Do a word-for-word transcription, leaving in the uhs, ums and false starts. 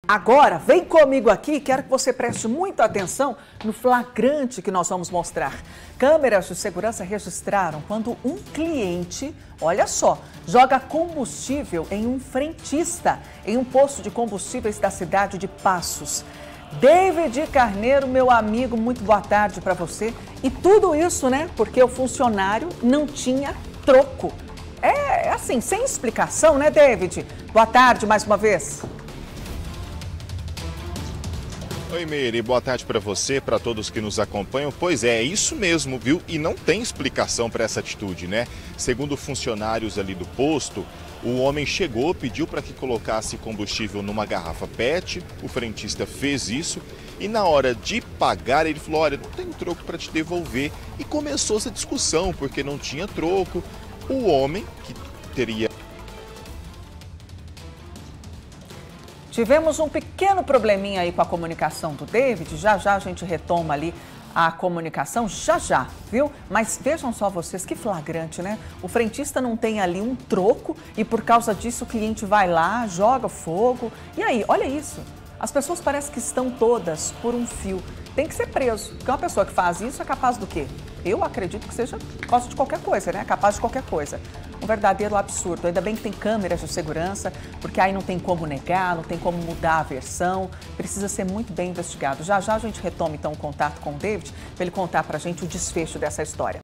Agora, vem comigo aqui, quero que você preste muita atenção no flagrante que nós vamos mostrar. Câmeras de segurança registraram quando um cliente, olha só, joga combustível em um frentista, em um posto de combustíveis da cidade de Passos. David Carneiro, meu amigo, muito boa tarde para você. E tudo isso, né, porque o funcionário não tinha troco. É assim, sem explicação, né, David? Boa tarde mais uma vez. Oi, Meire, boa tarde para você, para todos que nos acompanham. Pois é, é isso mesmo, viu? E não tem explicação para essa atitude, né? Segundo funcionários ali do posto, o homem chegou, pediu para que colocasse combustível numa garrafa P E T, o frentista fez isso e na hora de pagar ele falou, olha, não tem troco para te devolver. E começou essa discussão, porque não tinha troco. O homem, que teria... Tivemos um pequeno probleminha aí com a comunicação do David, já já a gente retoma ali a comunicação, já já, viu? Mas vejam só vocês, que flagrante, né? O frentista não tem ali um troco e por causa disso o cliente vai lá, joga fogo. E aí, olha isso, as pessoas parecem que estão todas por um fio. Tem que ser preso, porque uma pessoa que faz isso é capaz do quê? Eu acredito que seja por causa de qualquer coisa, né? Capaz de qualquer coisa. Um verdadeiro absurdo. Ainda bem que tem câmeras de segurança, porque aí não tem como negar, não tem como mudar a versão. Precisa ser muito bem investigado. Já já a gente retoma então o contato com o David, para ele contar pra gente o desfecho dessa história.